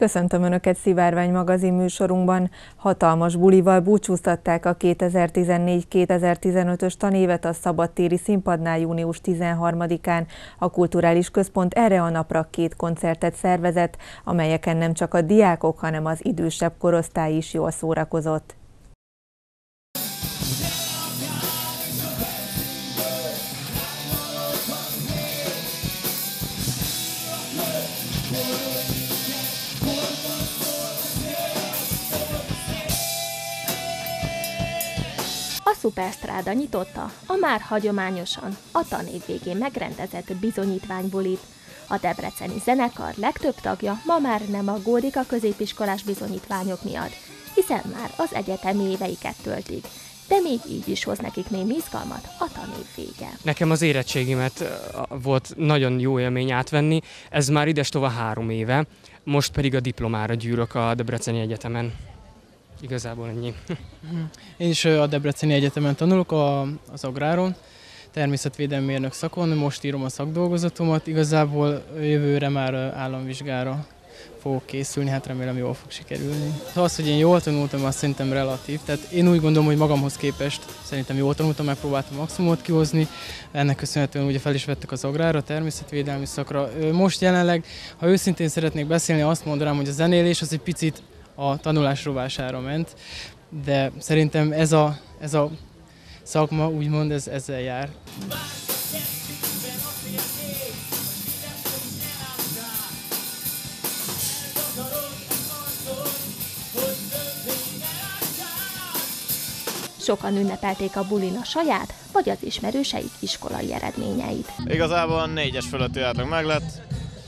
Köszöntöm Önöket Szivárvány magazin műsorunkban. Hatalmas bulival búcsúztatták a 2014-2015-ös tanévet a szabadtéri színpadnál június 13-án. A Kulturális Központ erre a napra 2 koncertet szervezett, amelyeken nem csak a diákok, hanem az idősebb korosztály is jól szórakozott. A Szuperstráda nyitotta a már hagyományosan a tanév végén megrendezett bizonyítványbulit. A debreceni zenekar legtöbb tagja ma már nem aggódik a középiskolás bizonyítványok miatt, hiszen már az egyetemi éveiket töltik. De még így is hoz nekik némi izgalmat a tanév vége. Nekem az érettségimet volt nagyon jó élmény átvenni, ez már idestova 3 éve, most pedig a diplomára gyűrök a Debreceni Egyetemen. Igazából ennyi. Én is a Debreceni Egyetemen tanulok, az Agráron, természetvédelmi mérnök szakon, most írom a szakdolgozatomat, igazából jövőre már államvizsgára fogok készülni, hát remélem jól fog sikerülni. Az, hogy én jól tanultam, azt szerintem relatív, tehát én úgy gondolom, hogy magamhoz képest szerintem jól tanultam, megpróbáltam maximumot kihozni, ennek köszönhetően ugye fel is vettek az Agrárra, természetvédelmi szakra. Most jelenleg, ha őszintén szeretnék beszélni, azt mondanám, hogy a zenélés az egy picit a tanulás rovására ment, de szerintem ez a szakma úgymond ezzel jár. Sokan ünnepelték a bulin a saját, vagy az ismerőseik iskolai eredményeit. Igazából 4-es fölötti átlag meg lett.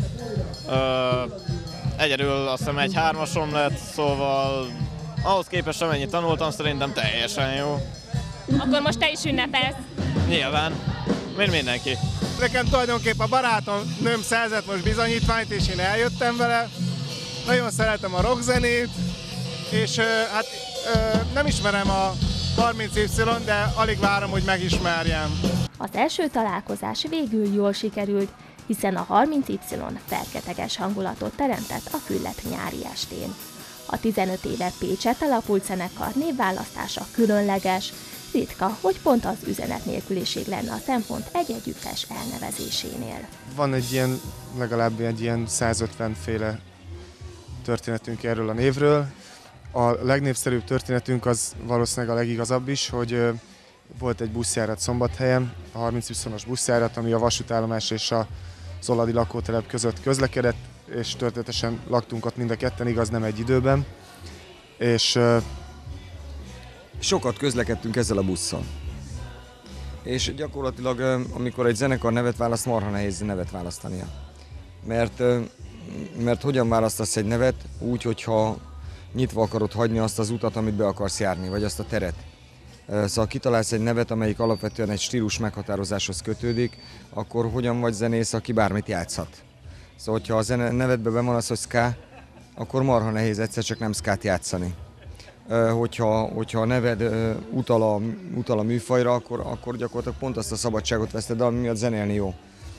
Egyedül azt hiszem egy 3-asom lett, szóval ahhoz képest, amennyit tanultam, szerintem teljesen jó. Akkor most te is ünnepelsz? Nyilván, mint mindenki. Nekem tulajdonképpen a barátom nőm szerzett most bizonyítványt, és én eljöttem vele. Nagyon szeretem a rockzenét, és nem ismerem a 30Y, de alig várom, hogy megismerjem. Az első találkozás végül jól sikerült, hiszen a 30Y fergeteges hangulatot teremtett a Füllet nyári estén. A 15 éve Pécset alapult zenekar névválasztása különleges, ritka, hogy pont az üzenet nélküliség lenne a szempont egy együttes elnevezésénél. Van legalább egy ilyen 150 féle történetünk erről a névről. A legnépszerűbb történetünk az valószínűleg a legigazabb is, hogy volt egy buszjárat Szombathelyen, a 30Y buszjárat, ami a vasútállomás és a Zoladi lakótelep között közlekedett, és történetesen laktunk ott mind a ketten, igaz, nem egy időben. És sokat közlekedtünk ezzel a busszal. És gyakorlatilag, amikor egy zenekar nevet választ, marha nehéz nevet választania. Mert hogyan választasz egy nevet? Úgy, hogyha nyitva akarod hagyni azt az utat, amit be akarsz járni, vagy azt a teret. Szóval kitalálsz egy nevet, amelyik alapvetően egy stílus meghatározáshoz kötődik, akkor hogyan vagy zenész, aki bármit játszhat. Szóval, hogyha a nevedbe van az, hogy ska, akkor marha nehéz egyszer csak nem skát játszani. Hogyha a neved utal a műfajra, akkor gyakorlatilag pont azt a szabadságot veszted, ami miatt zenélni jó.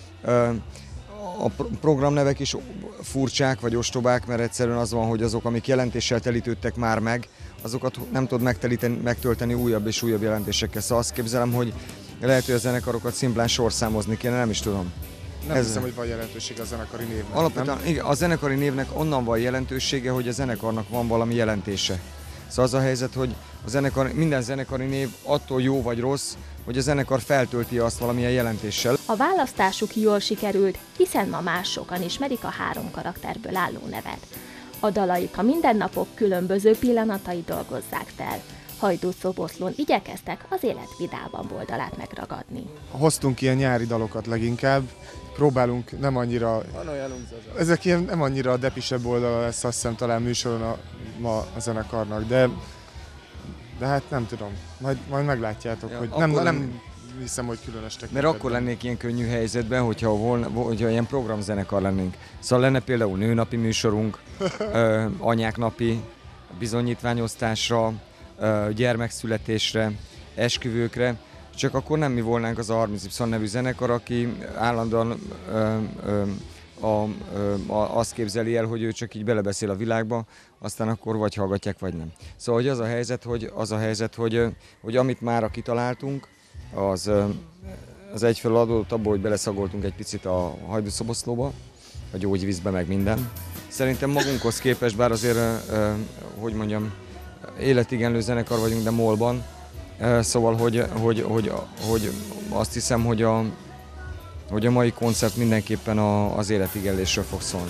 A programnevek is furcsák vagy ostobák, mert egyszerűen az van, hogy azok, amik jelentéssel telítődtek már meg, azokat nem tudod megtölteni újabb és újabb jelentésekkel. Szóval azt képzelem, hogy lehet, hogy a zenekarokat szimplán sorszámozni kéne, nem is tudom. Nem hiszem, hogy van jelentőség a zenekari névnek. Alapvetően igen, a zenekari névnek onnan van jelentősége, hogy a zenekarnak van valami jelentése. Szóval az a helyzet, hogy minden zenekari név attól jó vagy rossz, hogy a zenekar feltölti azt valamilyen jelentéssel. A választásuk jól sikerült, hiszen ma már sokan ismerik a 3 karakterből álló nevet. A dalaik a mindennapok különböző pillanatai dolgozzák fel. Hajdú-Szoboszlón igyekeztek az élet vidámabb oldalát megragadni. Hoztunk ilyen nyári dalokat leginkább, próbálunk nem annyira... Ezek ilyen nem annyira depisebb oldala lesz, azt hiszem talán műsoron ma a zenekarnak, de hát nem tudom, majd meglátjátok, ja, hogy nem hiszem, hogy különös tekintetben. Mert akkor lennék ilyen könnyű helyzetben, hogyha ilyen programzenekar lennénk. Szóval lenne például nőnapi műsorunk, anyák napi, bizonyítványosztásra, gyermekszületésre, esküvőkre, csak akkor nem mi volnánk az a 30Y nevű zenekar, aki állandóan azt képzeli el, hogy ő csak így belebeszél a világba, aztán akkor vagy hallgatják, vagy nem. Szóval hogy az a helyzet, hogy amit mára kitaláltunk, az egyfelől adódott abból, hogy beleszagoltunk egy picit a hajdúszoboszlóba, a gyógyvízbe, meg minden. Szerintem magunkhoz képest, bár azért, hogy mondjam, életigenlő zenekar vagyunk, de molban. Szóval, hogy azt hiszem, hogy a mai koncert mindenképpen az életigenlésről fog szólni.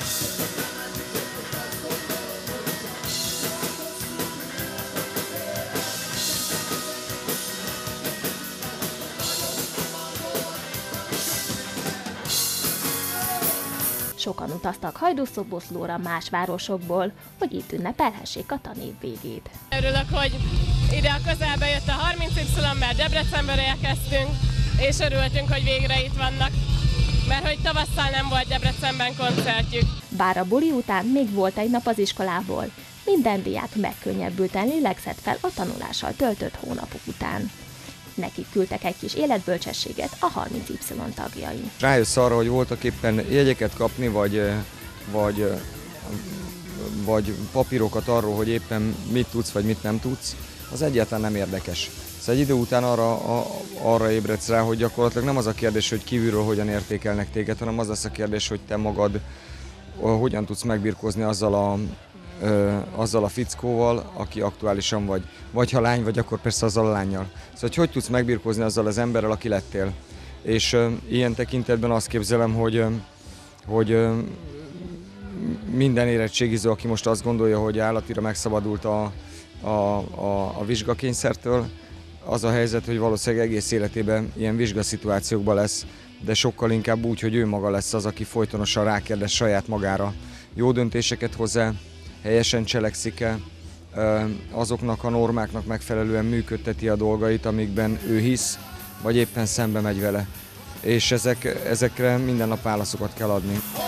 Sokan utaztak Hajdúszoboszlóra más városokból, hogy itt ünnepelhessék a tanév végét. Örülök, hogy ide a közelbe jött a 30Y, mert Debrecenből érkeztünk, és örültünk, hogy végre itt vannak, mert hogy tavasszal nem volt Debrecenben koncertjük. Bár a buli után még volt egy nap az iskolából, minden diák megkönnyebbülten lélegzett fel a tanulással töltött hónapok után. Nekik küldtek egy kis életbölcsességet a 30Y tagjai. Rájössz arra, hogy voltak éppen jegyeket kapni, vagy papírokat arról, hogy éppen mit tudsz, vagy mit nem tudsz, az egyáltalán nem érdekes. Szóval egy idő után arra ébredsz rá, hogy gyakorlatilag nem az a kérdés, hogy kívülről hogyan értékelnek téged, hanem az lesz a kérdés, hogy te magad hogyan tudsz megbirkózni azzal a fickóval, aki aktuálisan vagy. Vagy ha lány vagy, akkor persze azzal a lánnyal. Szóval hogy tudsz megbirkózni azzal az emberrel, aki lettél. És ilyen tekintetben azt képzelem, hogy minden érettségiző, aki most azt gondolja, hogy állatira megszabadult a vizsgakényszertől, az a helyzet, hogy valószínűleg egész életében ilyen vizsgaszituációkban lesz, de sokkal inkább úgy, hogy ő maga lesz az, aki folytonosan rákérdez saját magára. Jó döntéseket hoz-e, helyesen cselekszik-e, azoknak a normáknak megfelelően működteti a dolgait, amikben ő hisz, vagy éppen szembe megy vele. És ezekre minden nap válaszokat kell adni.